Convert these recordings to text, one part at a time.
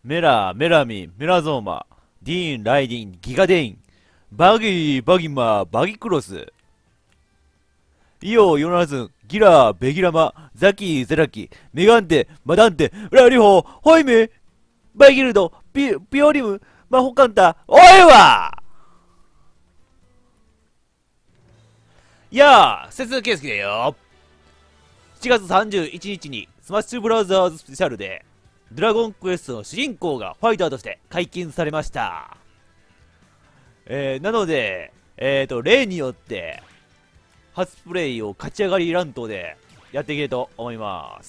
メラ、メラミン、メラゾーマ、ディーン、ライディン、ギガデイン、バギー、バギマ、バギクロス、イオ、ヨナズン、ギラ、ベギラマ、ザキ、ゼラキ、メガンテ、マダンテ、ラリホ、ホイメ、バイギルド、ピオリム、マホカンタ、おいわやあ、節圭介だよ。7月31日にスマッシュブラザーズスペシャルで、ドラゴンクエストの主人公がファイターとして解禁されました。なので、例によって、初プレイを勝ち上がり乱闘でやっていきたいと思います。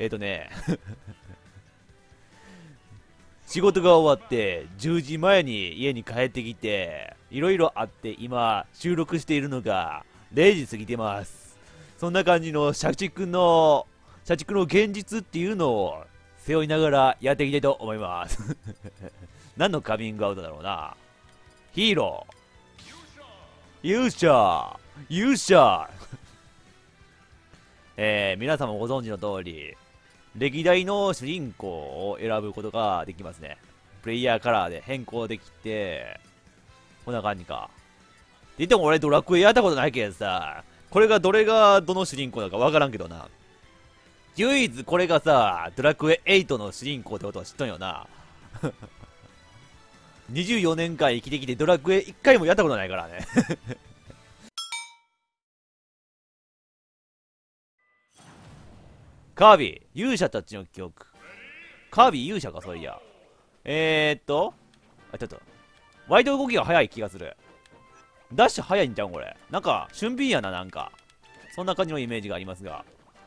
仕事が終わって10時前に家に帰ってきて、いろいろあって今収録しているのが0時過ぎてます。そんな感じの社畜の現実っていうのを背負いながらやっていきたいと思います。何のカミングアウトだろうな。ヒーロー勇者勇者皆様ご存知の通り、歴代の主人公を選ぶことができますね。プレイヤーカラーで変更できて、こんな感じか。って言っても俺ドラクエやったことないけどさ、これがどれがどの主人公だかわからんけどな。唯一これがさ、ドラクエ8の主人公ってことは知っとんよな。24年間生きてきてドラクエ1回もやったことないからね。カービィ、勇者たちの記憶。カービィ勇者か、そういや。ちょっと。割と動きが速い気がする。ダッシュ速いんじゃん、これ。なんか、俊敏やな、なんか。そんな感じのイメージがありますが。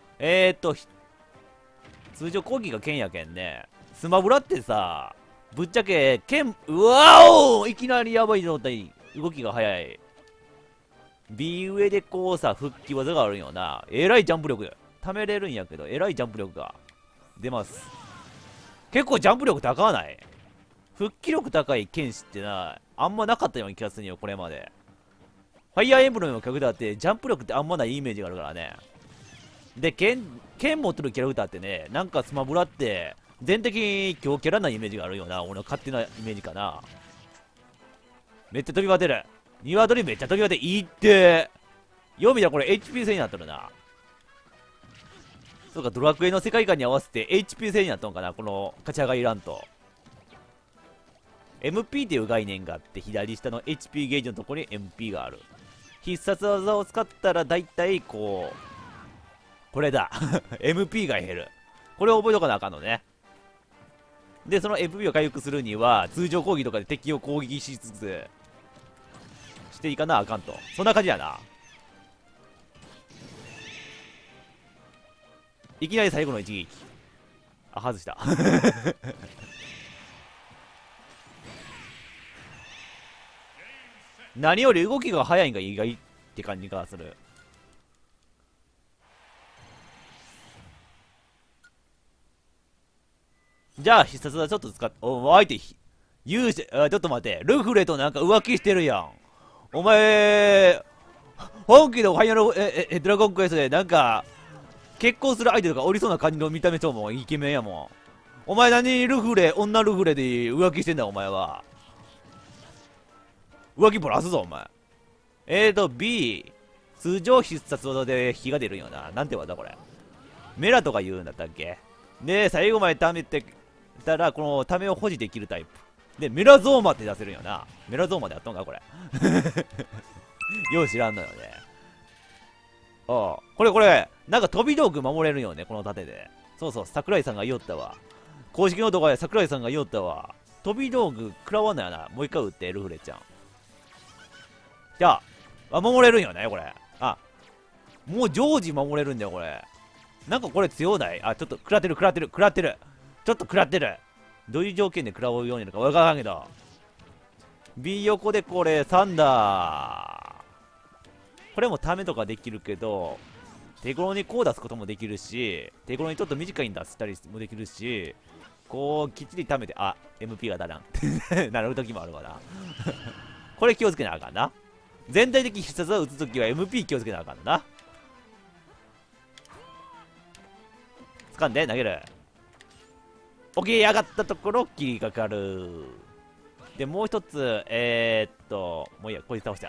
通常攻撃が剣やけんね。スマブラってさ、ぶっちゃけ、うわおいきなりやばい状態。動きが速い。B 上でこうさ、復帰技があるんよな。えらいジャンプ力。貯めれるんやけど、えらいジャンプ力が出ます。結構ジャンプ力高ない？復帰力高い剣士ってな、あんまなかったような気がするよ、これまで。ファイアーエンブレムのキャラクターって、ジャンプ力ってあんまないイメージがあるからね。で、剣持ってるキャラクターってね、なんかスマブラって、全的に強キャラなイメージがあるよな。俺の勝手なイメージかな。めっちゃ飛び当てる。鶏めっちゃ飛び当ていいって。読みだ、これ HP 制になってるな。そうか、ドラクエの世界観に合わせて HP 制になったのかな、この勝ち上がりランと。MP っていう概念があって、左下の HP ゲージのところに MP がある。必殺技を使ったら大体こう、これだ。MP が減る。これを覚えとかなあかんのね。で、その MP を回復するには、通常攻撃とかで敵を攻撃しつつ、していかなあかんと。そんな感じやな。いきなり最後の一撃。あ、外した。何より動きが速いんが意外って感じがする。じゃあ必殺技ちょっと使って、相手勇者、ちょっと待って、ルフレとなんか浮気してるやん。お前、本気のファイナル、ドラゴンクエストでなんか、結婚する相手とかおりそうな感じの見た目超もイケメンやもん。お前何女ルフレで浮気してんだお前は。浮気ボラすぞお前。B、通常必殺技で火が出るんよな。なんて技これ。メラとか言うんだったっけ。で、最後まで貯めてたら、このためを保持できるタイプ。で、メラゾーマって出せるんよな。メラゾーマでやったんかこれ。よう知らんのよね。ああ、これ、なんか飛び道具守れるよね、この盾で。そうそう、桜井さんが言おったわ。公式の動画で桜井さんが言おったわ。飛び道具食らわんのやな。もう一回撃って、ルフレちゃん。じゃあ、守れるんよね、これ。あ、もう常時守れるんだよ、これ。なんかこれ強ない？あ、ちょっと食らってる。ちょっと食らってる。どういう条件で食らうようになるかわからんけど。B 横でこれ、サンダー。これもためとかできるけど、手頃にこう出すこともできるし、手頃にちょっと短いに出したりもできるし、こう、きっちり溜めて、あ、MP がだらん。なる時もあるわな。これ気をつけなあかんな。全体的必殺を打つときは MP 気をつけなあかんな。掴んで投げる。 起き上がったところ切りかかる。でもう一つもういいや、こいつ倒した。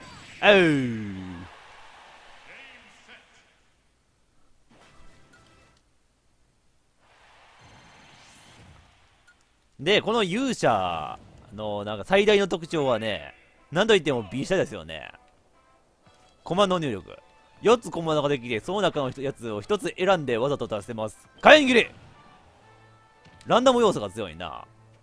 でこの勇者のなんか最大の特徴はね、何といっても B 下ですよね。コマンド入力4つコマンドができて、その中のやつを1つ選んでわざと出せます。火炎切り、ランダム要素が強いな。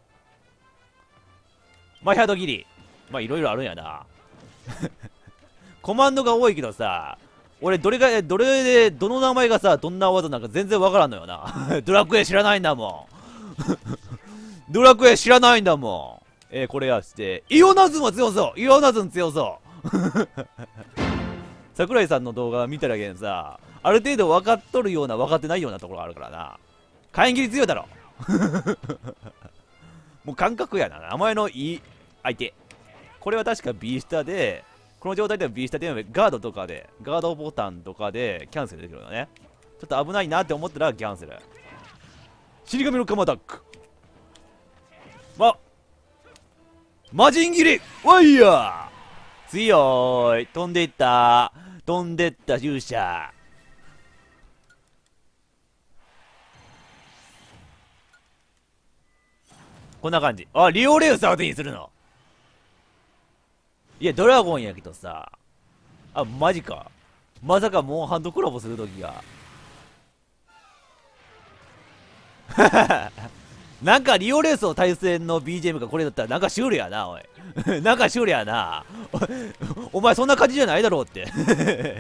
マイハード切り、まあいろいろあるんやな。コマンドが多いけどさ、俺どれでどの名前がさどんな技なんか全然わからんのよな。ドラクエ知らないんだもん。ドラクエ知らないんだもん。これやして、イオナズンは強そう、イオナズン強そう。桜井さんの動画見たらけんさ、ある程度分かっとるような分かってないようなところがあるからな。火炎切り強いだろ。もう感覚やな。名前のいい相手。これは確か B 下で、この状態では B 下でガードとかで、ガードボタンとかでキャンセルできるよね。ちょっと危ないなって思ったらキャンセル。死神のカマアタック。魔人切りワイヤー強い。飛んでいった。飛んでった勇者。こんな感じ。あ、リオレウス相手にするの。いや、ドラゴンやけどさ。あ、マジか。まさかモンハンとコラボするときが。なんかリオレースの対戦の BGM がこれだったらなんかシュールやな、おい。なんかシュールやな。お前そんな感じじゃないだろうって。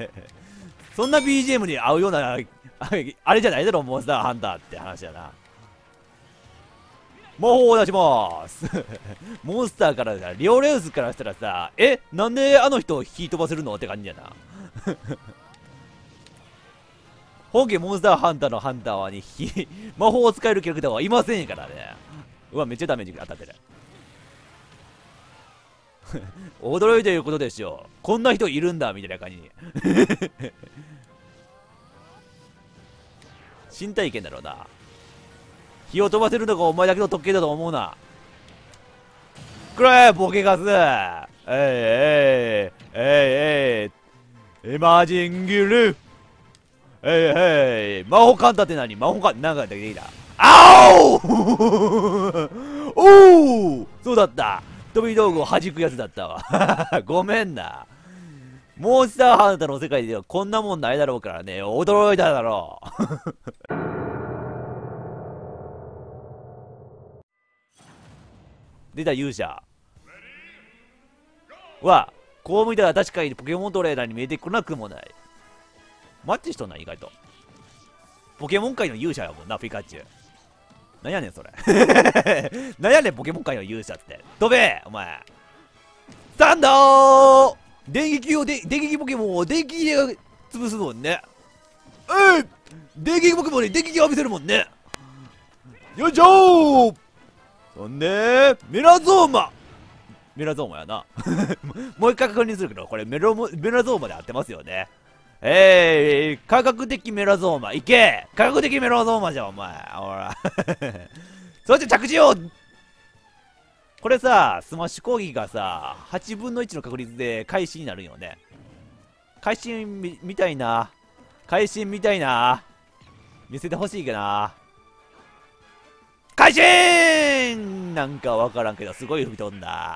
そんな BGM に合うような、あれじゃないだろう、モンスターハンターって話やな。魔法を出しまーす。モンスターからさ、リオレウスからしたらさ、なんであの人を引き飛ばせるのって感じやな。本家モンスターハンターのハンターはに魔法を使えるキャラクターはいませんからね。うわ、めっちゃダメージ当たってる。驚いていることでしょう。こんな人いるんだみたいな感じに。新体験だろうな。火を飛ばせるのがお前だけの特権だと思うな。くらえボケガス。エマジンギル。魔法カンタって何？魔法カンタなんかできた。あおおお、そうだった。飛び道具を弾くやつだったわ。ごめんな。モンスターハンターの世界ではこんなもんないだろうからね。驚いただろう。出た勇者は、こう見たら確かにポケモントレーナーに見えてこなくもない。マッチしとんな、意外と。ポケモン界の勇者やもんな、ピカチュウ。なんやねん、それ。なんやねん、ポケモン界の勇者って。飛べお前。サンダー電撃ポケモンを電撃で潰すもんね。電撃ポケモンに電撃を浴びせるもんね。よいしょー。そんでメラゾーマやな。もう一回確認するけど、これメラゾーマで合ってますよね。科学的メラゾーマいけ。科学的メラゾーマじゃんお前。ほら。そして着地を。これさ、スマッシュ攻撃がさ8分の1の確率で会心になるよね。会心みたいな。見せてほしいけどな。会心なんかわからんけどすごい吹き飛んだ。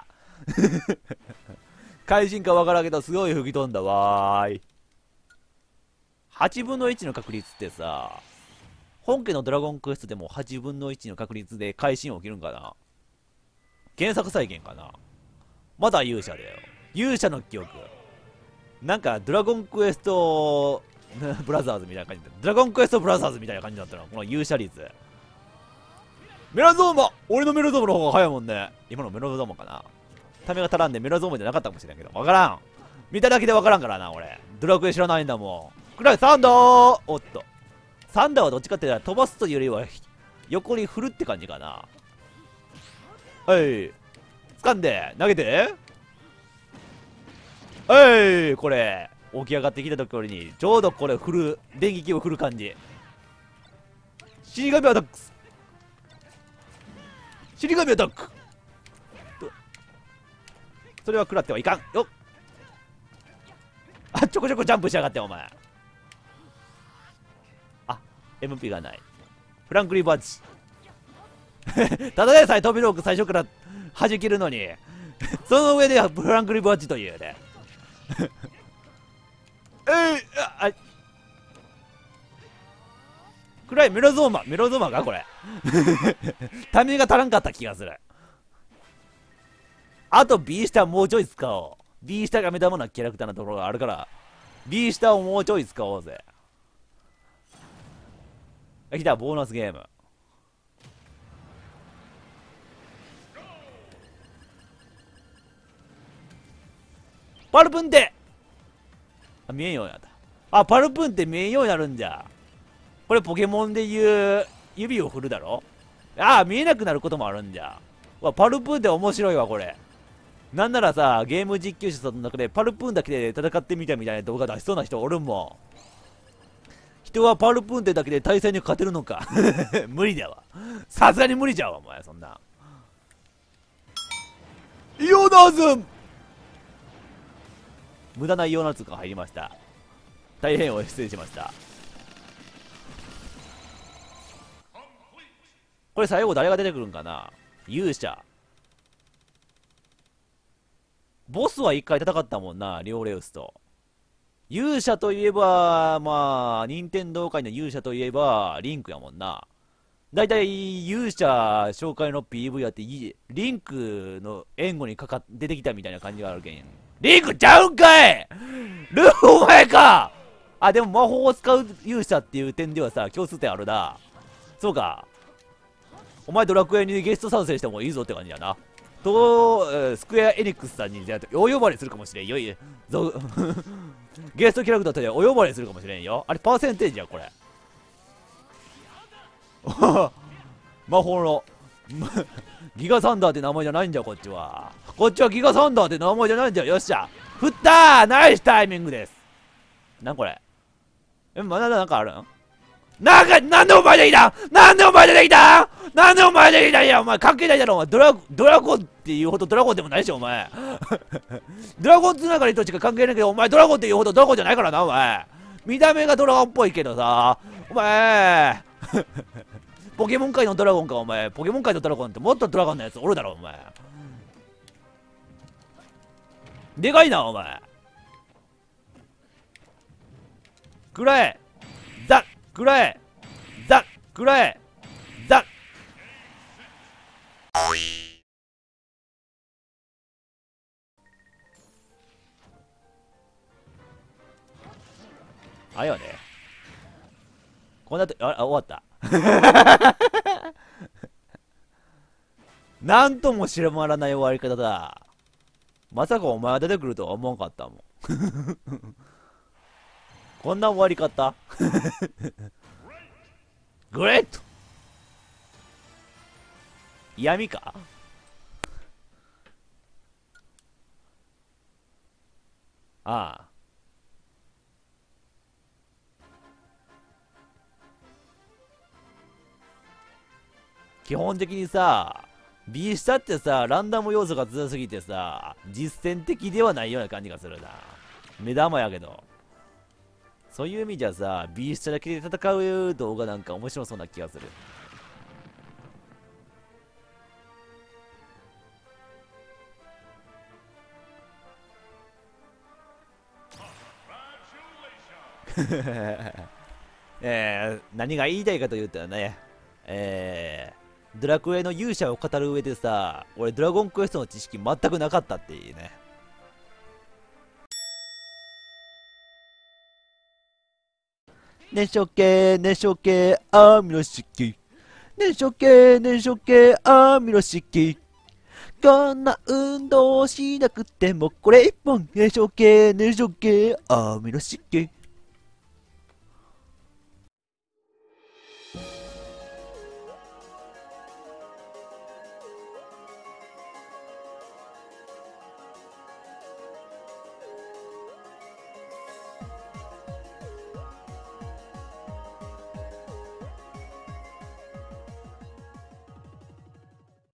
会心かわからんけどすごい吹き飛んだわーい。8分の1の確率ってさ、本家のドラゴンクエストでも8分の1の確率で会心起きるんかな。原作再現かな。まだ勇者だよ。勇者の記憶。なんかドラゴンクエストブラザーズみたいな感じで、ドラゴンクエストブラザーズみたいな感じだったの、この勇者率。メラゾーマ、俺のメラゾーマの方が早いもんね。今のメラゾーマかな。ためが足らんでメラゾーマじゃなかったかもしれないけど、わからん。見ただけでわからんからな、俺。ドラクエ知らないんだもん。くらいサンダー。おっと。サンダーはどっちかって言ったら飛ばすというよりは横に振るって感じかな。はい。掴んで、投げて。はい。これ、起き上がってきたところに、ちょうどこれ振る、電撃を振る感じ。死神アタックス。 死神アタック。それは食らってはいかんよっ。あ、ちょこちょこジャンプしやがってお前。あ、 MP がない。フランクリーバッジただでさえ飛びローク最初から弾けるのにその上でフランクリーバッジというね暗いメロゾーマかこれタイミングが足らんかった気がする。あと B スターもうちょい使おう。 B スターが目玉なキャラクターなところがあるから B スターをもうちょい使おうぜ。来た、ボーナスゲーム。パルプンって見えんようになった。あ、パルプンって見えんようになるんじゃ。これポケモンでいう指を振るだろ。ああ、見えなくなることもあるんじゃ。わ、パルプンって面白いわ、これ。なんならさ、ゲーム実況者さんの中でパルプンだけで戦ってみたみたいな動画出しそうな人おるもん。人はパルプンってだけで対戦に勝てるのか無理だわ。さすがに無理じゃわ、お前、そんな。イオナズン無駄なイオナズンが入りました。大変お失礼しました。これ最後誰が出てくるんかな。勇者。ボスは一回戦ったもんな、リオレウスと。勇者といえば、まあ、任天堂界の勇者といえば、リンクやもんな。だいたい勇者紹介の PV やって、リンクの援護に出てきたみたいな感じがあるけん。リンクちゃうんかいルーお前か。あ、でも魔法を使う勇者っていう点ではさ、共通点あるな。そうか。お前ドラクエにゲスト参戦してもいいぞって感じやな。と、スクエアエニックスさんにお呼ばれするかもしれんよ。ゲストキャラクターとお呼ばれするかもしれんよ。あれパーセンテージやこれ魔法のギガサンダーって名前じゃないんじゃ。こっちはギガサンダーって名前じゃないんじゃ。よっしゃ、振ったー。ナイスタイミングです。なんこれ。まだなんかあるん。なんでお前できたなんでお前できたなんでお前できた。いや、お前関係ないだろ。お前ドラゴンっていうほどドラゴンでもないし、お前ドラゴンつながりとしか関係ないけど、お前ドラゴンっていうほどドラゴンじゃないからな、お前。見た目がドラゴンっぽいけどさ、お前ポケモン界のドラゴンか。お前ポケモン界のドラゴンってもっとドラゴンのやつおるだろ、お前。でかいな、お前。くらえザッくらえザッくらえザッ。あれよね。こんなと終わったなんとも知ららない終わり方だ。まさかお前が出てくるとは思わんかったもんこんな終わり方グレート。嫌味か。ああ、基本的にさ B 下ってさランダム要素が強すぎてさ実践的ではないような感じがするな。目玉やけど、そういう意味じゃさ B 下だけで戦う動画なんか面白そうな気がする。何が言いたいかと言ったらね、ドラクエの勇者を語る上でさ、俺ドラゴンクエストの知識全くなかったっていうね。ねしょけねしょけあみろしき、ねしょけねしょけあみろしき、こんな運動しなくてもこれ一本。ねしょけねしょけあみろしき。